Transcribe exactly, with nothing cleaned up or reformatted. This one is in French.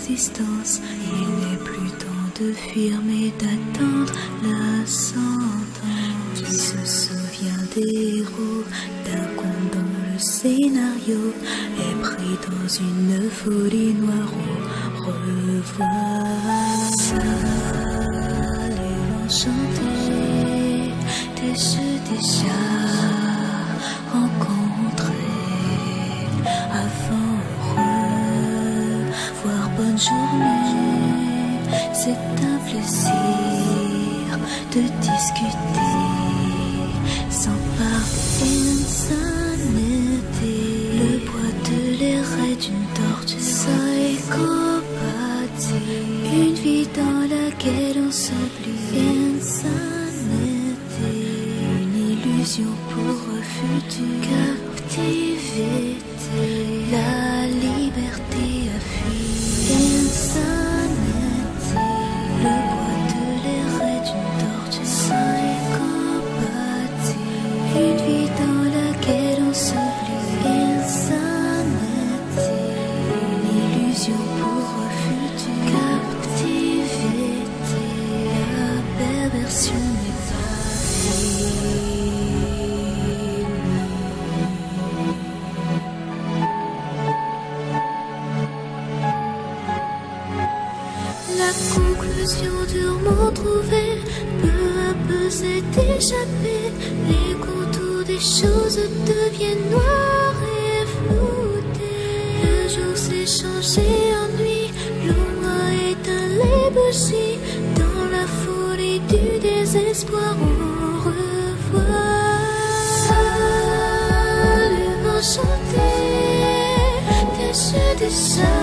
l'existence. Il n'est plus temps de fuir mais d'attendre la sentence. Qui se souvient des héros d'un conte dont le scénario est pris dans une folie noire au revoir. Salut enchanté, t'es-je déjà rencontré avant revoir? Bonne journée, c'est un plaisir de discuter sans parler d'insanité. Le poids de l'air est une torche psychopathie, une vie dans laquelle on s'oublie. Insanité, une illusion pour un futur. Captivité, la liberté à fuir. Insanité, le poids de l'air est une torche psychopathie, une vie dans laquelle on s'oublie. Insanité, une illusion pour un futur. Captivité, la perversion n'est pas finie. La conclusion durement trouvée peu à peu s'est échappée. Les contours des choses deviennent noirs et floutés. Le jour s'est changé en nuit, l'ombre a éteint les bougies. Dans la folie du désespoir, au revoir. Salut enchanté, t'es-je déjà